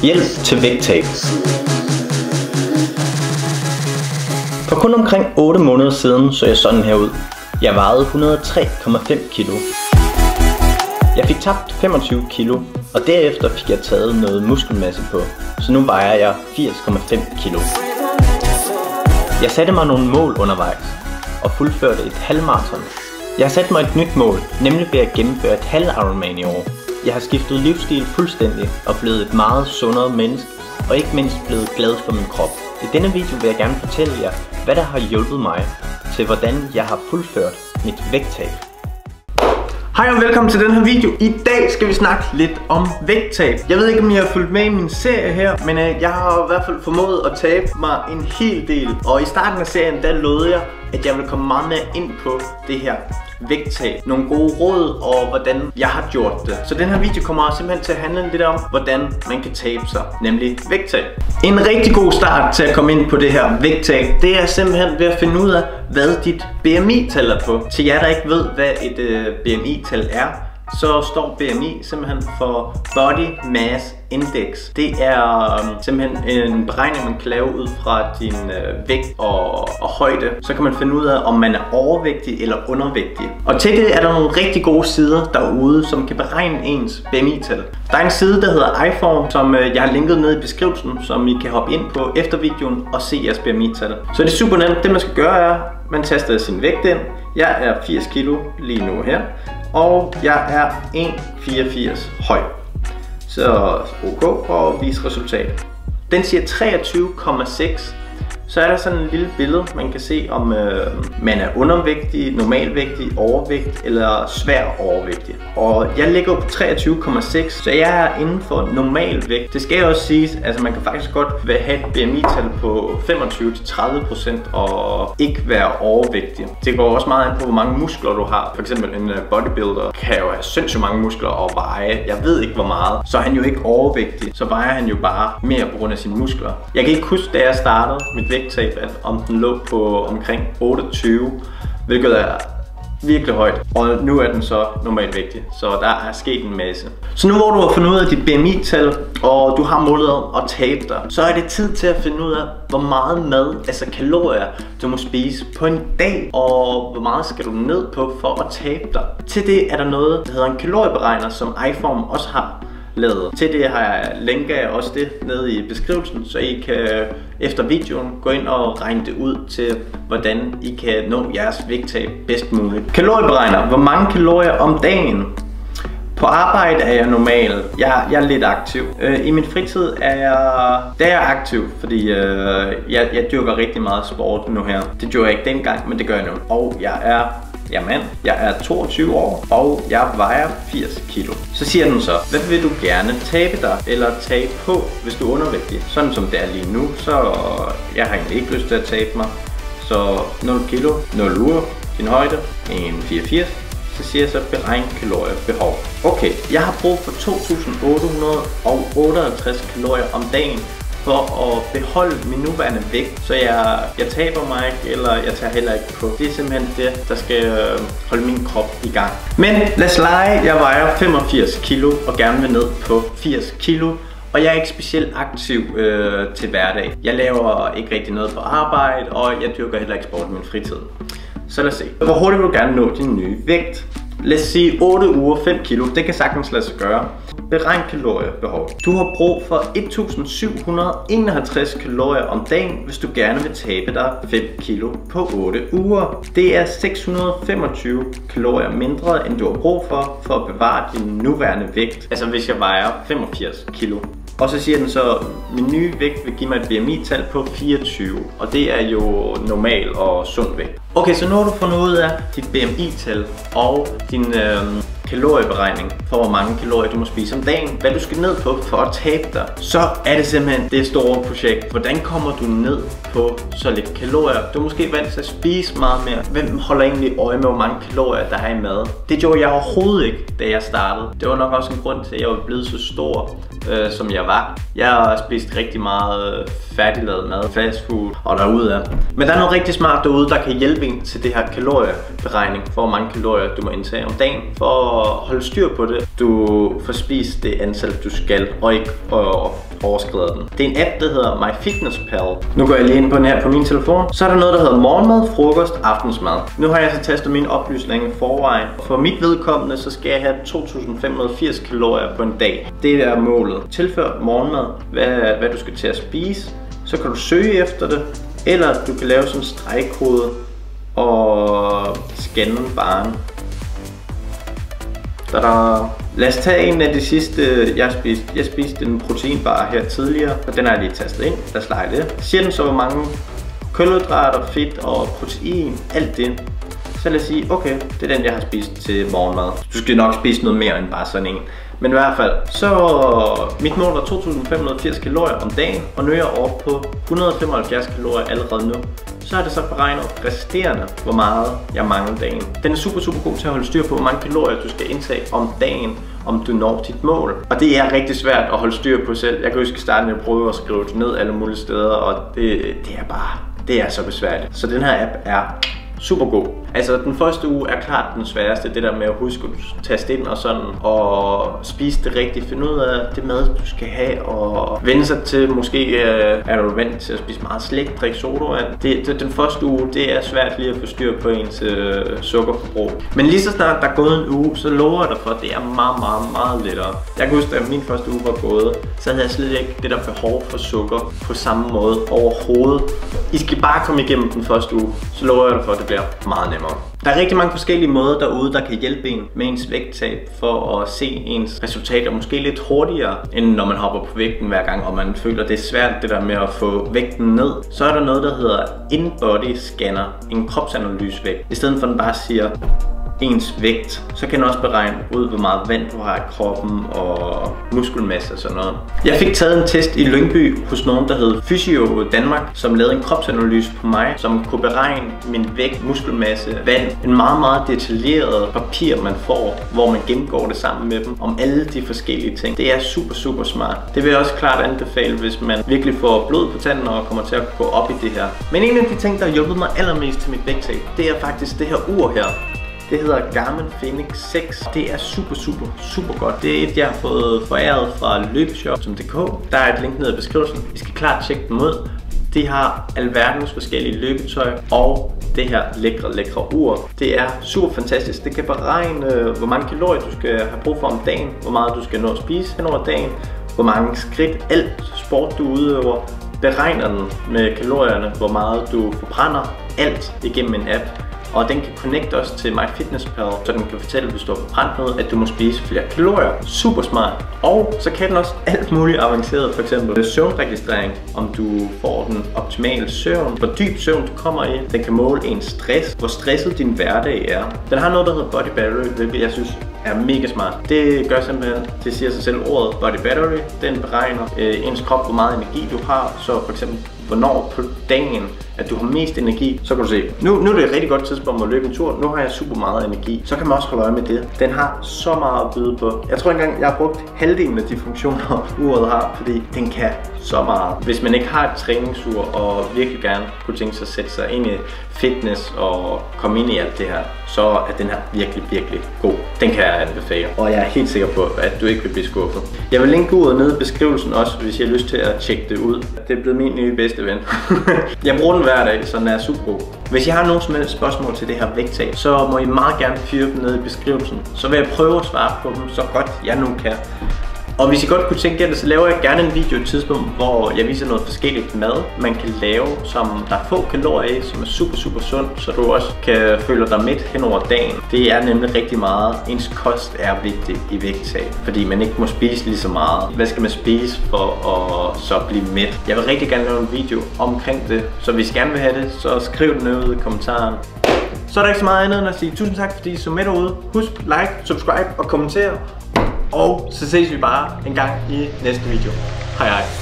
Hjælp til vægttab. For kun omkring 8 måneder siden så jeg sådan her ud. Jeg vejede 103,5 kilo. Jeg fik tabt 25 kilo, og derefter fik jeg taget noget muskelmasse på, så nu vejer jeg 80,5 kilo. Jeg satte mig nogle mål undervejs og fuldførte et halvmaraton. Jeg har sat mig et nyt mål, nemlig ved at gennemføre et halv Ironman i år. Jeg har skiftet livsstil fuldstændig og blevet et meget sundere menneske, og ikke mindst blevet glad for min krop. I denne video vil jeg gerne fortælle jer, hvad der har hjulpet mig til hvordan jeg har fuldført mit vægttab. Hej og velkommen til den her video. I dag skal vi snakke lidt om vægttab. Jeg ved ikke om I har fulgt med i min serie her, men jeg har i hvert fald formået at tabe mig en hel del. Og i starten af serien, der lovede jeg, at jeg vil komme meget mere ind på det her vægttab. Nogle gode råd og hvordan jeg har gjort det. Så den her video kommer simpelthen til at handle lidt om, hvordan man kan tabe sig, nemlig vægttab. En rigtig god start til at komme ind på det her vægttab, det er simpelthen ved at finde ud af, hvad dit BMI-tal er på. Til jer, der ikke ved, hvad et BMI-tal er, så står BMI simpelthen for Body Mass Index. Det er simpelthen en beregning, man kan lave ud fra din vægt og højde. Så kan man finde ud af, om man er overvægtig eller undervægtig. Og til det er der nogle rigtig gode sider derude, som kan beregne ens BMI-tal. Der er en side, der hedder iForm, som jeg har linket ned i beskrivelsen, som I kan hoppe ind på efter videoen og se jeres BMI-tal. Så det er super nemt. Det man skal gøre er, man taster sin vægt ind. Jeg er 80 kilo lige nu her. Og jeg er 1,84 høj. Så ok, og vis resultat. Den siger 23,6. Så er der sådan et lille billede, man kan se om man er undervægtig, normalvægtig, overvægt eller svær overvægtig. Og jeg ligger på 23,6, så jeg er inden for normalvægt. Det skal også siges, altså man kan faktisk godt have et BMI-tal på 25-30% og ikke være overvægtig. Det går også meget an på, hvor mange muskler du har. For eksempel en bodybuilder kan jo have sindssygt mange muskler og veje, jeg ved ikke hvor meget. Så er han jo ikke overvægtig, så vejer han jo bare mere på grund af sine muskler. Jeg kan ikke huske, da jeg startede mit vægttab, at om den lå på omkring 28, hvilket er virkelig højt, og nu er den så normalvægtig, så der er sket en masse. Så nu hvor du har fundet ud af dit BMI-tal, og du har målet om at tabe dig, så er det tid til at finde ud af, hvor meget mad, altså kalorier, du må spise på en dag, og hvor meget skal du ned på for at tabe dig. Til det er der noget, der hedder en kalorieberegner, som iForm også har lavet. Til det har jeg linket også det nede i beskrivelsen, så I kan efter videoen gå ind og regne det ud til, hvordan I kan nå jeres vægttab bedst muligt. Kalorieberegner, hvor mange kalorier om dagen. På arbejde er jeg normal. Jeg er lidt aktiv. I min fritid er jeg aktiv, fordi jeg dyrker rigtig meget sport nu her. Det gjorde jeg ikke dengang, men det gør jeg nu. Og jeg er 22 år, og jeg vejer 80 kilo. Så siger den så, hvad vil du gerne tabe dig, eller tabe på, hvis du er undervægtig? Sådan som det er lige nu, så jeg har egentlig ikke lyst til at tabe mig. Så 0 kilo, 0 uger, din højde, 1,84. Så siger jeg så beregn kaloriebehov. Okay, jeg har brug for 2.858 kalorier om dagen for at beholde min nuværende vægt, så jeg taber mig ikke, eller jeg tager heller ikke på. Det er simpelthen det, der skal holde min krop i gang. Men lad os lege, jeg vejer 85 kilo og gerne vil ned på 80 kilo. Og jeg er ikke specielt aktiv til hverdag. Jeg laver ikke rigtig noget på arbejde, og jeg dyrker heller ikke sport i min fritid. Så lad os se. Hvor hurtigt vil du gerne nå din nye vægt? Lad os sige 8 uger 5 kilo. Det kan sagtens lade sig gøre. Beregn kaloriebehov. Du har brug for 1751 kalorier om dagen, hvis du gerne vil tabe dig 5 kilo på 8 uger. Det er 625 kalorier mindre, end du har brug for at bevare din nuværende vægt. Altså hvis jeg vejer 85 kilo. Og så siger den så, min nye vægt vil give mig et BMI-tal på 24, og det er jo normal og sund vægt. Okay, så nu har du fundet ud af dit BMI-tal og din kalorieberegning for hvor mange kalorier du må spise om dagen, hvad du skal ned på for at tabe dig. Så er det simpelthen det store projekt. Hvordan kommer du ned på så lidt kalorier? Du er måske vant til at spise meget mere. Hvem holder egentlig øje med, hvor mange kalorier der er i mad? Det gjorde jeg overhovedet ikke, da jeg startede. Det var nok også en grund til, at jeg var blevet så stor, som jeg var. Jeg har spist rigtig meget færdiglavet mad, fast food og derudad. Men der er noget rigtig smart derude, der kan hjælpe en til det her kalorieberegning for, hvor mange kalorier du må indtage om dagen for holde styr på det, du får spist det antal du skal, og ikke overskrider den. Det er en app, der hedder MyFitnessPal. Nu går jeg lige ind på den her på min telefon. Så er der noget, der hedder morgenmad, frokost, aftensmad. Nu har jeg så tastet mine oplysninger i forvejen. For mit vedkommende, så skal jeg have 2580 kalorier på en dag. Det er målet. Tilfør morgenmad, hvad du skal til at spise. Så kan du søge efter det, eller du kan lave sådan en stregkode og scanne varen. Lad os tage en af de sidste, jeg spiste en proteinbar her tidligere, og den har jeg lige tastet ind. Lad os lege det. Siger den så, hvor mange kulhydrater, fedt og protein, alt det. Så lad os sige, okay, det er den, jeg har spist til morgenmad. Du skal nok spise noget mere end bare sådan en. Men i hvert fald, så mit mål var 2580 kalorier om dagen, og nu er jeg oppe på 175 kalorier allerede nu. Så er det så beregnet resterende, hvor meget jeg mangler dagen. Den er super god til at holde styr på, hvor mange kalorier du skal indtage om dagen, om du når dit mål. Og det er rigtig svært at holde styr på selv. Jeg kan huske, at starten jeg prøvede at skrive det ned alle mulige steder, og det er så besværligt. Så den her app er super god. Altså den første uge er klart den sværeste, det der med at huske at taste ind og sådan, og spise det rigtigt, finde ud af det mad du skal have, og vende sig til, måske er du vant til at spise meget slik, drikke sodavand. Den første uge, det er svært lige at få styr på ens sukkerforbrug. Men lige så snart der er gået en uge, så lover jeg dig for, at det er meget lettere. Jeg kan huske, at min første uge var gået, så havde jeg slet ikke det der behov for sukker på samme måde overhovedet. I skal bare komme igennem den første uge, så lover jeg dig for, at det bliver meget nemmere. Der er rigtig mange forskellige måder derude, der kan hjælpe en med ens vægttab for at se ens resultater måske lidt hurtigere, end når man hopper på vægten hver gang, og man føler, det er svært det der med at få vægten ned. Så er der noget, der hedder InBody Scanner, en kropsanalysevægt. I stedet for at den bare siger ens vægt, så kan den også beregne ud, hvor meget vand du har i kroppen og muskelmasse og sådan noget. Jeg fik taget en test i Lyngby hos nogen, der hed Physio Danmark, som lavede en kropsanalyse på mig, som kunne beregne min vægt, muskelmasse, vand. En meget detaljeret papir, man får, hvor man gennemgår det sammen med dem, om alle de forskellige ting. Det er super smart. Det vil jeg også klart anbefale, hvis man virkelig får blod på tanden og kommer til at gå op i det her. Men en af de ting, der har hjulpet mig allermest til mit vægttab, det er faktisk det her ur her. Det hedder Garmin Fenix 6. Det er super godt. Det er et, jeg har fået foræret fra løbeshop.dk. Der er et link nede i beskrivelsen. I skal klart tjekke dem ud. De har alverdens forskellige løbetøj og det her lækre ur. Det er super fantastisk. Det kan beregne, hvor mange kalorier du skal have brug for om dagen, hvor meget du skal nå at spise hen over dagen, hvor mange skridt, alt sport du udøver. Beregner den med kalorierne, hvor meget du forbrænder, alt igennem en app. Og den kan connecte også til MyFitnessPal, så den kan fortælle, hvis du har forbrændt noget, at du må spise flere kalorier. Super smart. Og så kan den også alt muligt avanceret, for eksempel søvnregistrering, om du får den optimale søvn, hvor dyb søvn du kommer i. Den kan måle ens stress, hvor stresset din hverdag er. Den har noget, der hedder Body Battery, hvilket jeg synes er mega smart. Det gør simpelthen, det siger sig selv ordet Body Battery. Den beregner ens krop, hvor meget energi du har, så for eksempel hvornår på dagen, at du har mest energi, så kan du se. Nu er det et rigtig godt tidspunkt at løbe en tur. Nu har jeg super meget energi. Så kan man også holde øje med det. Den har så meget at byde på. Jeg tror engang, jeg har brugt halvdelen af de funktioner, uret har, fordi den kan så meget. Hvis man ikke har et træningsur og virkelig gerne kunne tænke sig at sætte sig ind i fitness og komme ind i alt det her, så er den her virkelig god. Den kan jeg anbefale. Og jeg er helt sikker på, at du ikke vil blive skuffet. Jeg vil linke uret nede i beskrivelsen også, hvis I har lyst til at tjekke det ud. Det er blevet min nye bedste ven. Jeg bruger den hver dag, så den er super god. Hvis I har nogen som helst spørgsmål til det her vægttab, så må I meget gerne fyre dem nede i beskrivelsen. Så vil jeg prøve at svare på dem så godt jeg nu kan. Og hvis I godt kunne tænke jer det, så laver jeg gerne en video i et tidspunkt, hvor jeg viser noget forskelligt mad, man kan lave, som der er få kalorier i, som er super sundt, så du også kan føle dig mæt hen over dagen. Det er nemlig rigtig meget. Ens kost er vigtig i vægttab, fordi man ikke må spise lige så meget. Hvad skal man spise for at så blive mæt? Jeg vil rigtig gerne lave en video omkring det, så hvis I gerne vil have det, så skriv det nede i kommentaren. Så er der ikke så meget andet end at sige tusind tak, fordi I så med derude. Husk like, subscribe og kommentere. Og så ses vi bare en gang i næste video. Hej hej.